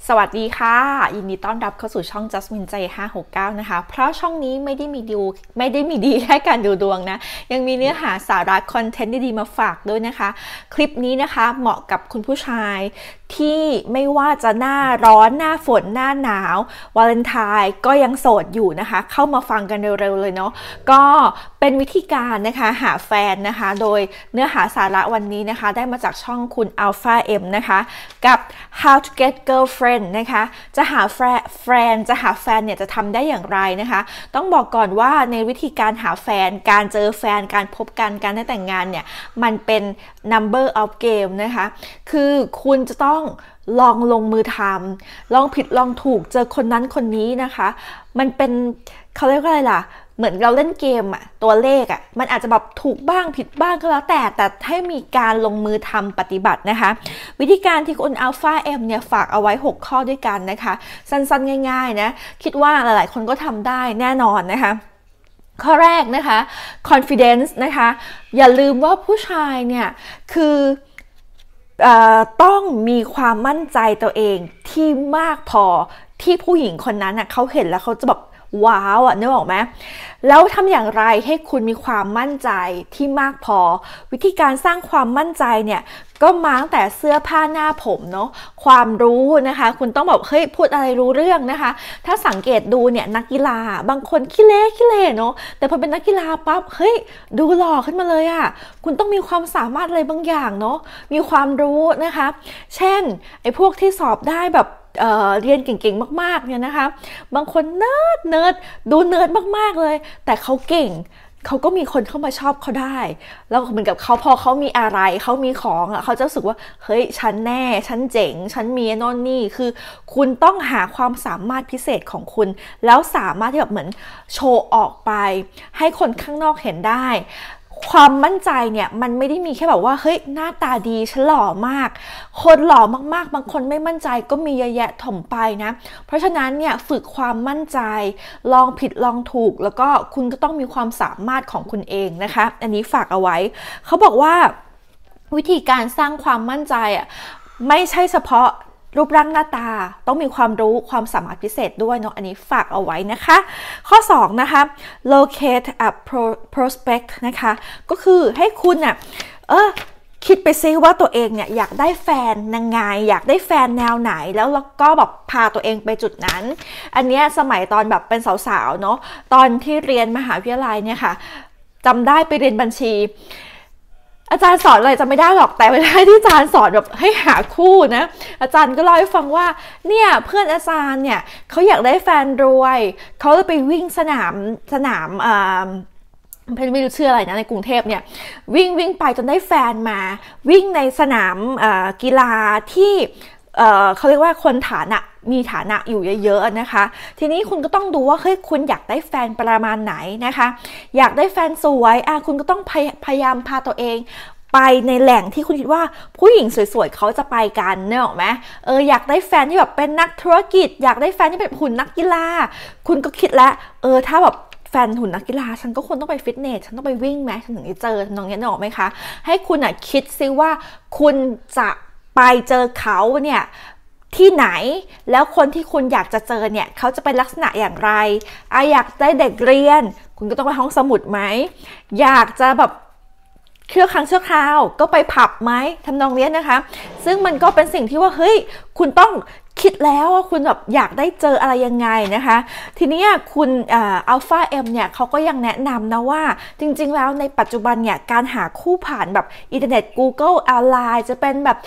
สวัสดีค่ะยินดีต้อนรับเข้าสู่ช่อง Jasmine ใจ569นะคะเพราะช่องนี้ไม่ได้มีดีแค่การดูดวงนะยังมีเนื้อหาสาระคอนเทนต์ดีๆมาฝากด้วยนะคะคลิปนี้นะคะเหมาะกับคุณผู้ชายที่ไม่ว่าจะหน้าร้อนหน้าฝนหน้าหนาววาเลนไทน์ก็ยังโสดอยู่นะคะเข้ามาฟังกันเร็วๆเลยเนาะก็เป็นวิธีการนะคะหาแฟนนะคะโดยเนื้อหาสาระวันนี้นะคะได้มาจากช่องคุณ Alpha M นะคะกับ How to Get Girlfriend นะคะจะหาแฟนเนี่ยจะทำได้อย่างไรนะคะต้องบอกก่อนว่าในวิธีการหาแฟนการเจอแฟนการพบกันการได้แต่งงานเนี่ยมันเป็น number of game นะคะคือคุณจะต้องลองลงมือทำลองผิดลองถูกเจอคนนั้นคนนี้นะคะมันเป็นเขาเรียกว่าอะไรล่ะเหมือนเราเล่นเกมอะตัวเลขอะมันอาจจะแบบถูกบ้างผิดบ้างก็แล้วแต่ให้มีการลงมือทำปฏิบัตินะคะวิธีการที่คุณ Alpha M เนี่ยฝากเอาไว้6ข้อด้วยกันนะคะสั้นๆง่ายๆนะคิดว่าหลายๆคนก็ทำได้แน่นอนนะคะข้อแรกนะคะ confidence นะคะอย่าลืมว่าผู้ชายเนี่ยคือต้องมีความมั่นใจตัวเองที่มากพอที่ผู้หญิงคนนั้นน่ะเขาเห็นแล้วเขาจะแบบว้าวนึกออกไหมแล้วทำอย่างไรให้คุณมีความมั่นใจที่มากพอวิธีการสร้างความมั่นใจเนี่ยก็มาตั้งแต่เสื้อผ้าหน้าผมเนาะความรู้นะคะคุณต้องแบบเฮ้ยพูดอะไรรู้เรื่องนะคะถ้าสังเกตดูเนี่ยนักกีฬาบางคนขี้เล่เนาะแต่พอเป็นนักกีฬาปั๊บเฮ้ยดูหล่อขึ้นมาเลยอะคุณต้องมีความสามารถอะไรบางอย่างเนาะมีความรู้นะคะเช่นไอ้พวกที่สอบได้แบบเรียนเก่งๆมากๆเนี่ยนะคะบางคนเนิร์ดดูเนิร์ดมากๆเลยแต่เขาเก่งเขาก็มีคนเข้ามาชอบเขาได้แล้วเหมือนกับเขาพอเขามีอะไรเขามีของอ่ะเขาจะรู้สึกว่าเฮ้ยฉันแน่ฉันเจ๋งฉันมีโน่นนี่คือคุณต้องหาความสามารถพิเศษของคุณแล้วสามารถที่แบบเหมือนโชว์ออกไปให้คนข้างนอกเห็นได้ความมั่นใจเนี่ยมันไม่ได้มีแค่แบบว่าเฮ้ยหน้าตาดีฉันหล่อมากคนหล่อมากๆบางคนไม่มั่นใจก็มีเยอะแยะถมไปนะเพราะฉะนั้นเนี่ยฝึกความมั่นใจลองผิดลองถูกแล้วก็คุณก็ต้องมีความสามารถของคุณเองนะคะอันนี้ฝากเอาไว้เขาบอกว่าวิธีการสร้างความมั่นใจอ่ะไม่ใช่เฉพาะรูปร่างหน้าตาต้องมีความรู้ความสามารถพิเศษด้วยเนาะอันนี้ฝากเอาไว้นะคะข้อ2นะคะ locate a prospect นะคะก็คือให้คุณอ่ะคิดไปซิว่าตัวเองเนี่ยอยากได้แฟนยังไงอยากได้แฟนแนวไหนแล้วก็แบบพาตัวเองไปจุดนั้นอันนี้สมัยตอนแบบเป็นสาวๆเนาะตอนที่เรียนมหาวิทยาลัยเนี่ยค่ะจำได้ไปเรียนบัญชีอาจารย์สอนอะไรจะไม่ได้หรอกแต่เวลาที่อาจารย์สอนแบบให้หาคู่นะอาจารย์ก็เล่าให้ฟังว่าเนี่ยเพื่อนอาจารย์เนี่ยเขาอยากได้แฟนรวยเขาเลยไปวิ่งสนามไม่รู้ชื่ออะไรนะในกรุงเทพเนี่ยวิ่งไปจนได้แฟนมาวิ่งในสนามกีฬาที่เขาเรียกว่าคนมีฐานะอยู่เยอะๆนะคะทีนี้คุณก็ต้องดูว่าเฮ้ยคุณอยากได้แฟนประมาณไหนนะคะอยากได้แฟนสวยคุณก็ต้องพยายามพาตัวเองไปในแหล่งที่คุณคิดว่าผู้หญิงสวยๆเขาจะไปกันเนอะไหมอยากได้แฟนที่แบบเป็นนักธุรกิจอยากได้แฟนที่เป็นหุ่นนักกีฬาคุณก็คิดแล้วถ้าแบบแฟนหุ่นนักกีฬาฉันก็ควรต้องไปฟิตเนสฉันต้องไปวิ่งไหมฉันถึงจะเจอน้องนี้นึกออกไหมคะให้คุณคิดซิว่าคุณจะไปเจอเขาเนี่ยที่ไหนแล้วคนที่คุณอยากจะเจอเนี่ยเขาจะเป็นลักษณะอย่างไรอยากได้เด็กเรียนคุณก็ต้องไปห้องสมุดไหมอยากจะแบบชั่วครั้งชั่วคราวก็ไปผับไหมทำนองนี้นะคะซึ่งมันก็เป็นสิ่งที่ว่าเฮ้ยคุณต้องคิดแล้วว่าคุณแบบอยากได้เจออะไรยังไงนะคะทีนี้คุณAlpha M เนี่ยเขาก็ยังแนะนำนะว่าจริงๆแล้วในปัจจุบันเนี่ยการหาคู่ผ่านแบบอินเทอร์เน็ต Google ออนไลน์จะเป็นแบบ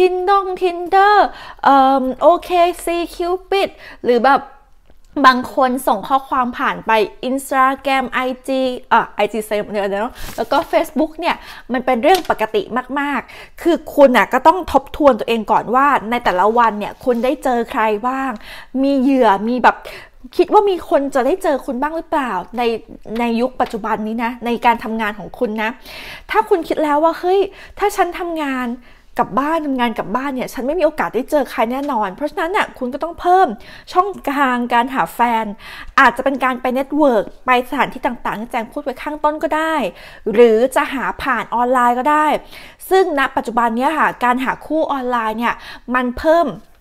Tinder OKC Cupid หรือแบบบางคนส่งข้อความผ่านไป Instagram IG เซมเนี่ยเนาะแล้วก็ Facebook เนี่ยมันเป็นเรื่องปกติมากๆคือคุณก็ต้องทบทวนตัวเองก่อนว่าในแต่ละวันเนี่ยคุณได้เจอใครบ้างมีเหยื่อมีแบบคิดว่ามีคนจะได้เจอคุณบ้างหรือเปล่าในยุคปัจจุบันนี้นะในการทำงานของคุณนะถ้าคุณคิดแล้วว่าเฮ้ยถ้าฉันทำงานทำงานกับบ้านเนี่ยฉันไม่มีโอกาสได้เจอใครแน่นอนเพราะฉะนั้นเนี่ยคุณก็ต้องเพิ่มช่องทางการหาแฟนอาจจะเป็นการไปเน็ตเวิร์กไปสถานที่ต่างๆที่แจงพูดไว้ข้างต้นก็ได้หรือจะหาผ่านออนไลน์ก็ได้ซึ่งณปัจจุบันนี้ค่ะการหาคู่ออนไลน์เนี่ยมันเพิ่ม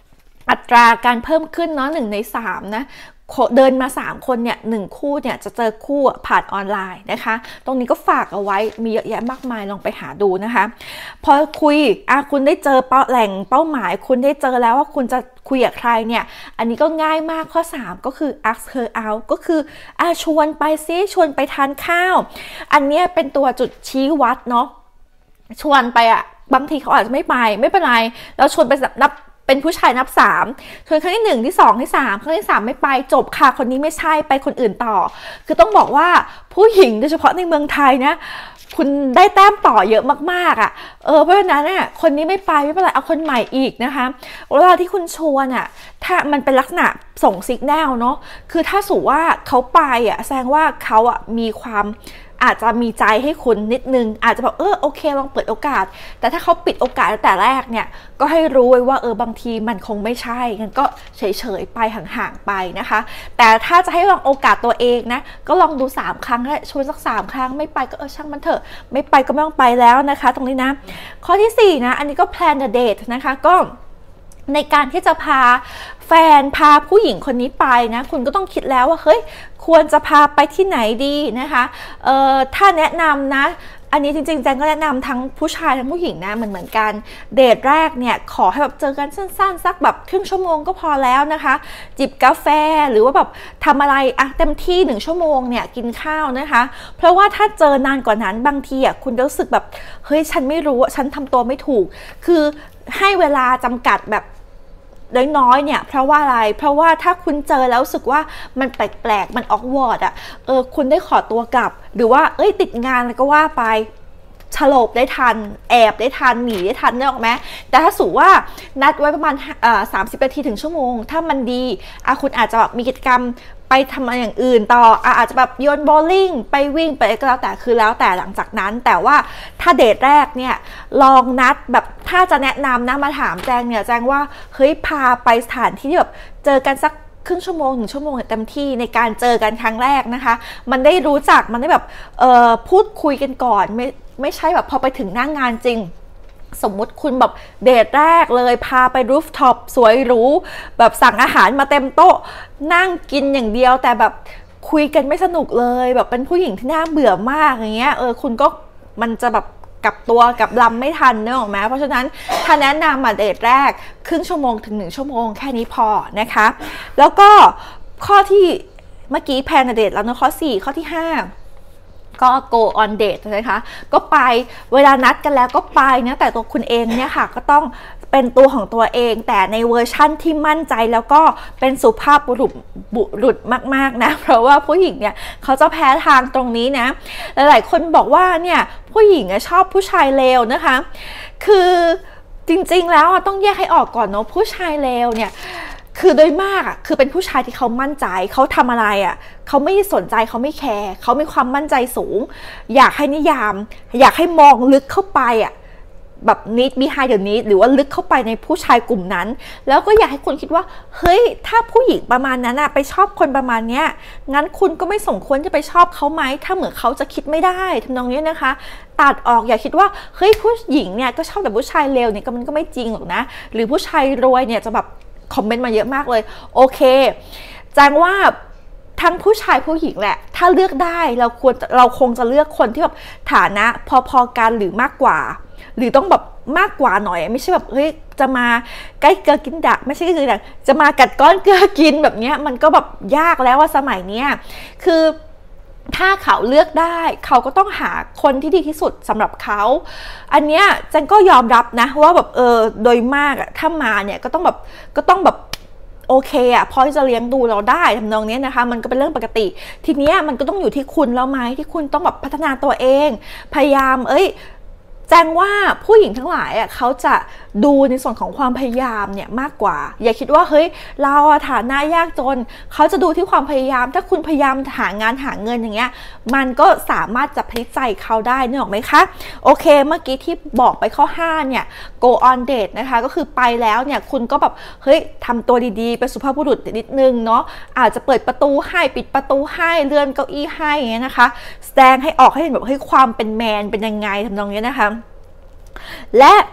อัตราการเพิ่มขึ้นเนาะ1 ใน 3นะเดินมา3คนเนี่ย1คู่เนี่ยจะเจอคู่ผ่านออนไลน์นะคะตรงนี้ก็ฝากเอาไว้มีเยอะแยะมากมายลองไปหาดูนะคะพอคุยคุณได้เจอแหล่งเป้าหมายคุณได้เจอแล้วว่าคุณจะคุยกับใครเนี่ยอันนี้ก็ง่ายมากข้อ3ก็คือ ask her out ก็คือชวนไปซิชวนไปทานข้าวอันนี้เป็นตัวจุดชี้วัดเนาะชวนไปบางทีเขาอาจจะไม่เป็นไรแล้วชวนไปนับเป็นผู้ชายนับ3ชวนครั้งที่1ที่2ที่3ครั้งที่3ไม่ไปจบค่ะคนนี้ไม่ใช่ไปคนอื่นต่อคือต้องบอกว่าผู้หญิงโดยเฉพาะในเมืองไทยนะคุณได้แต้มต่อเยอะมากๆเพราะฉะนั้นเนี่ยคนนี้ไม่เป็นไรเอาคนใหม่อีกนะคะเวลาที่คุณชวนถ้ามันเป็นลักษณะส่งสัญญาณเนาะคือถ้าสูว่าเขาไปแสดงว่าเขามีความอาจจะมีใจให้คุณนิดนึงอาจจะแบบโอเคลองเปิดโอกาสแต่ถ้าเขาปิดโอกาสตั้งแต่แรกเนี่ยก็ให้รู้ไว้ว่าบางทีมันคงไม่ใช่งั้นก็เฉยๆไปห่างๆไปนะคะแต่ถ้าจะให้ลองโอกาสตัวเองนะก็ลองดู3 ครั้งชวนสัก3 ครั้งไม่ไปก็ช่างมันเถอะไม่ไปก็ไม่ต้องไปแล้วนะคะตรงนี้นะข้อที่4นะอันนี้ก็ plan a date นะคะก็ในการที่จะพาแฟนพาผู้หญิงคนนี้ไปนะคุณก็ต้องคิดแล้วว่าเฮ้ยควรจะพาไปที่ไหนดีนะคะถ้าแนะนำนะอันนี้จริงๆแจงก็แนะนำทั้งผู้ชายทั้งผู้หญิงนะเหมือนกันเดทแรกเนี่ยขอให้แบบเจอกันสั้นๆสักแบบครึ่งชั่วโมงก็พอแล้วนะคะจิบกาแฟหรือว่าแบบทำอะไรเต็มที่1 ชั่วโมงเนี่ยกินข้าวนะคะเพราะว่าถ้าเจอนานกว่านั้นบางทีคุณจะรู้สึกแบบเฮ้ยฉันไม่รู้ฉันทำตัวไม่ถูกคือให้เวลาจำกัดแบบน้อยๆเนี่ยเพราะว่าอะไรเพราะว่าถ้าคุณเจอแล้วรู้สึกว่ามันแปลกๆมันออกวอร์ดคุณได้ขอตัวกลับหรือว่าติดงานอะไรก็ว่าไปฉลบได้ทันแอบได้ทันหนีได้ทันได้ออกไหมแต่ถ้าสูว่านัดไว้ประมาณ30 นาทีถึงชั่วโมงถ้ามันดีคุณอาจจะแบบมีกิจกรรมไปทำอะไรอย่างอื่นต่ออาจจะแบบโยนโบว์ลิ่งไปวิ่งไปก็แล้วแต่คือแล้วแต่หลังจากนั้นแต่ว่าถ้าเดทแรกเนี่ยลองนัดแบบถ้าจะแนะนำนะมาถามแจงเนี่ยแจงว่าเฮ้ยพาไปสถานที่ที่แบบเจอกันสักครึ่งชั่วโมง1 ชั่วโมงเต็มที่ในการเจอกันครั้งแรกนะคะมันได้รู้จักมันได้แบบพูดคุยกันก่อนไม่ใช่แบบพอไปถึงหน้างานจริงสมมุติคุณแบบเดทแรกเลยพาไปรูฟท็อปสวยหรูแบบสั่งอาหารมาเต็มโต๊ะนั่งกินอย่างเดียวแต่แบบคุยกันไม่สนุกเลยแบบเป็นผู้หญิงที่น่าเบื่อมากอย่างเงี้ยคุณก็มันจะแบบกลับตัวกับลำไม่ทันเนอะออกไหมเพราะฉะนั้นถ้าแนะนำเดทแรกครึ่งชั่วโมงถึง1 ชั่วโมงแค่นี้พอนะคะแล้วก็ข้อที่เมื่อกี้แพลนเดทแล้วนะข้อ4ข้อที่5ก็ go on date นะคะก็ไปเวลานัดกันแล้วก็ไปนะแต่ตัวคุณเองเนี่ยค่ะก็ต้องเป็นตัวของตัวเองแต่ในเวอร์ชั่นที่มั่นใจแล้วก็เป็นสุภาพบุรุษมากๆนะเพราะว่าผู้หญิงเนี่ยเขาจะแพ้ทางตรงนี้นะหลายๆคนบอกว่าเนี่ยผู้หญิงชอบผู้ชายเลวนะคะคือจริงๆแล้วต้องแยกให้ออกก่อนเนาะผู้ชายเลวเนี่ยคือโดยมากคือเป็นผู้ชายที่เขามั่นใจเขาทำอะไรเขาไม่สนใจเขาไม่แคร์เขามีความมั่นใจสูงอยากให้นิยามอยากให้มองลึกเข้าไปแบบ need behind the need หรือว่าลึกเข้าไปในผู้ชายกลุ่มนั้นแล้วก็อยากให้คนคิดว่าเฮ้ยถ้าผู้หญิงประมาณนั้นไปชอบคนประมาณเนี้ยงั้นคุณก็ไม่สมควรจะไปชอบเขาไหมถ้าเหมือนเขาจะคิดไม่ได้ทำนองนี้นะคะตัดออกอย่าคิดว่าเฮ้ยผู้หญิงเนี่ยก็ชอบแต่ผู้ชายเลวเนี่ยก็มันก็ไม่จริงหรอกนะหรือผู้ชายรวยเนี่ยจะแบบคอมเมนต์มาเยอะมากเลยโอเคแจ้งว่าทั้งผู้ชายผู้หญิงแหละถ้าเลือกได้เราคงจะเลือกคนที่แบบฐานะพอๆกันหรือมากกว่าหรือต้องแบบมากกว่าหน่อยไม่ใช่แบบเฮ้ยจะมาใกล้เกลือกินดักไม่ใช่คือดักจะมากัดก้อนเกลือกินแบบเนี้ยมันก็แบบยากแล้วว่าสมัยเนี้ยคือถ้าเขาเลือกได้เขาก็ต้องหาคนที่ดีที่สุดสำหรับเขาอันเนี้ยจันก็ยอมรับนะว่าแบบโดยมากถ้ามาเนี่ยก็ต้องแบบโอเคพอที่จะเลี้ยงดูเราได้ทำนองนี้นะคะมันก็เป็นเรื่องปกติทีเนี้ยมันก็ต้องอยู่ที่คุณแล้วไหมที่คุณต้องแบบพัฒนาตัวเองพยายามแจ้งว่าผู้หญิงทั้งหลายเขาจะดูในส่วนของความพยายามเนี่ยมากกว่าอย่าคิดว่าเฮ้ยเราฐานะยากจนเขาจะดูที่ความพยายามถ้าคุณพยายามหางานหาเงินอย่างเงี้ยมันก็สามารถจะพลิกใจเขาได้นึกออกไหมคะโอเคเมื่อกี้ที่บอกไปข้อ5เนี่ย go on date นะคะก็คือไปแล้วเนี่ยคุณก็แบบเฮ้ยทำตัวดีๆเป็นสุภาพบุรุษนิดนึงเนาะอาจจะเปิดประตูให้ปิดประตูให้เลื่อนเก้าอี้ให้อย่างเงี้ยนะคะแสดงให้ออกให้เห็นแบบเฮ้ยความเป็นแมนเป็นยังไงทำนองนี้นะคะและ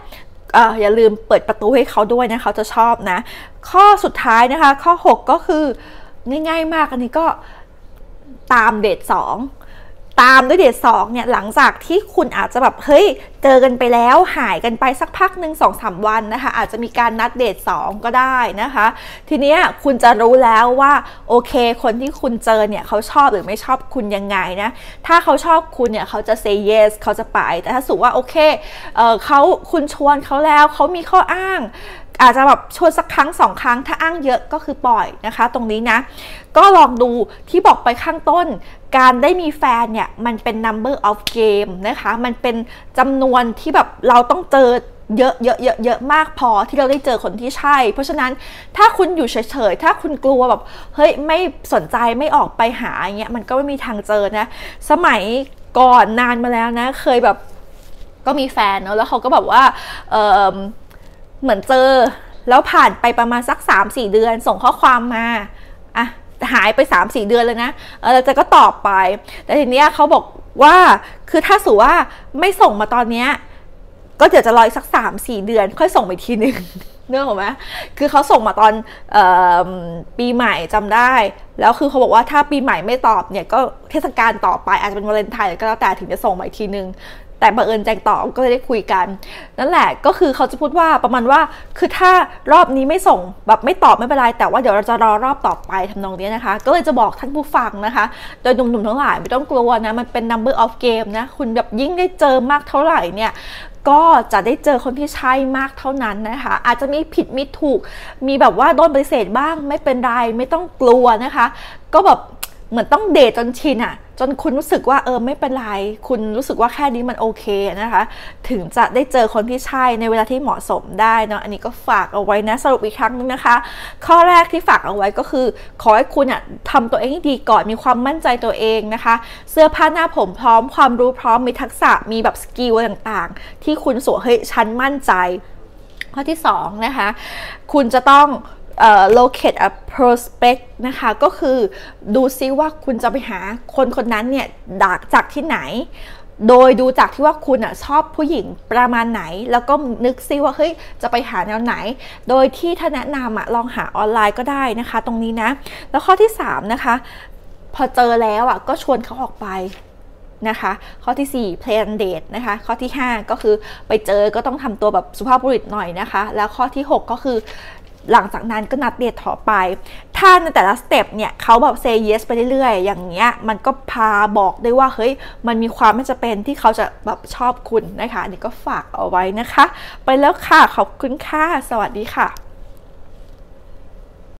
อย่าลืมเปิดประตูให้เขาด้วยนะเขาจะชอบนะข้อสุดท้ายนะคะข้อ6ก็คือง่ายๆมากอันนี้ก็ตามเดท2ตามด้วยเดท2เนี่ยหลังจากที่คุณอาจจะแบบเฮ้ยเจอกันไปแล้วหายกันไปสักพักหนึ่ง 2-3 วันนะคะอาจจะมีการนัดเดท2ก็ได้นะคะทีเนี้ยคุณจะรู้แล้วว่าโอเคคนที่คุณเจอเนี่ยเขาชอบหรือไม่ชอบคุณยังไงนะถ้าเขาชอบคุณเนี่ยเขาจะ say yes เขาจะไปแต่ถ้าสมมติว่าโอเคคุณชวนเขาแล้วเขามีข้ออ้างอาจจะแบบชวนสักครั้ง2 ครั้งถ้าอ้างเยอะก็คือปล่อยนะคะตรงนี้นะก็ลองดูที่บอกไปข้างต้นการได้มีแฟนเนี่ยมันเป็น number of game นะคะมันเป็นจำนวนที่แบบเราต้องเจอเยอะมากพอที่เราได้เจอคนที่ใช่เพราะฉะนั้นถ้าคุณอยู่เฉยๆถ้าคุณกลัวแบบเฮ้ยไม่สนใจไม่ออกไปหาอย่างเงี้ยมันก็ไม่มีทางเจอนะสมัยก่อนนานมาแล้วนะเคยแบบก็มีแฟนเนาะแล้วเขาก็แบบว่าเหมือนเจอแล้วผ่านไปประมาณสัก 3-4 เดือนส่งข้อความมาอ่ะหายไป 3-4 เดือนเลยนะแล้วจะก็ตอบไปแต่ทีเนี้ยเขาบอกว่าคือถ้าสูว่าไม่ส่งมาตอนเนี้ยก็เดี๋ยวจะรออีกสัก 3-4 เดือนค่อยส่งไปทีนึงเนื่องไหมคือเขาส่งมาตอนปีใหม่จำได้แล้วคือเขาบอกว่าถ้าปีใหม่ไม่ตอบเนี่ยก็เทศกาลต่อไปอาจจะเป็นวาเลนไทน์ก็แล้วแต่ถึงจะส่งมาอีกทีนึงแต่บังเอิญแจงตอบก็เลยได้คุยกันนั่นแหละก็คือเขาจะพูดว่าประมาณว่าคือถ้ารอบนี้ไม่ส่งแบบไม่ตอบไม่เป็นไรแต่ว่าเดี๋ยวเราจะรอรอบต่อไปทำนองนี้นะคะก็เลยจะบอกท่านผู้ฟังนะคะโดยหนุ่มๆทั้งหลายไม่ต้องกลัวนะมันเป็น number of game นะคุณแบบยิ่งได้เจอมากเท่าไหร่เนี่ยก็จะได้เจอคนที่ใช่มากเท่านั้นนะคะอาจจะมีผิดมีถูกมีแบบว่าโดนปฏิเสธบ้างไม่เป็นไรไม่ต้องกลัวนะคะก็แบบเหมือนต้องเดทจนชินอะจนคุณรู้สึกว่าไม่เป็นไรคุณรู้สึกว่าแค่นี้มันโอเคนะคะถึงจะได้เจอคนที่ใช่ในเวลาที่เหมาะสมได้เนาะอันนี้ก็ฝากเอาไว้นะสรุปอีกครั้งนึงนะคะข้อแรกที่ฝากเอาไว้ก็คือขอให้คุณทำตัวเองให้ดีก่อนมีความมั่นใจตัวเองนะคะเสื้อผ้าหน้าผมพร้อมความรู้พร้อมมีทักษะมีแบบสกิลต่างๆที่คุณสวมเฮ้ยฉันมั่นใจข้อที่2นะคะคุณจะต้องlocate a prospect นะคะก็คือดูซิว่าคุณจะไปหาคนคนนั้นเนี่ยจากที่ไหนโดยดูจากที่ว่าคุณชอบผู้หญิงประมาณไหนแล้วก็นึกซิว่าเฮ้ยจะไปหาแนวไหนโดยที่ถ้าแนะนำลองหาออนไลน์ก็ได้นะคะตรงนี้นะแล้วข้อที่3นะคะพอเจอแล้วก็ชวนเขาออกไปนะคะข้อที่4 plan date นะคะข้อที่5ก็คือไปเจอก็ต้องทำตัวแบบสุภาพบุรุษหน่อยนะคะแล้วข้อที่6ก็คือหลังจากนั้นก็นัดเดทต่อไปถ้าในแต่ละสเต็ปเนี่ยเขาแบบ say yes ไปเรื่อยๆอย่างเงี้ยมันก็พาบอกได้ว่าเฮ้ยมันมีความไม่จำเป็นที่เขาจะแบบชอบคุณนะคะอันนี้ก็ฝากเอาไว้นะคะไปแล้วค่ะขอบคุณค่ะสวัสดีค่ะ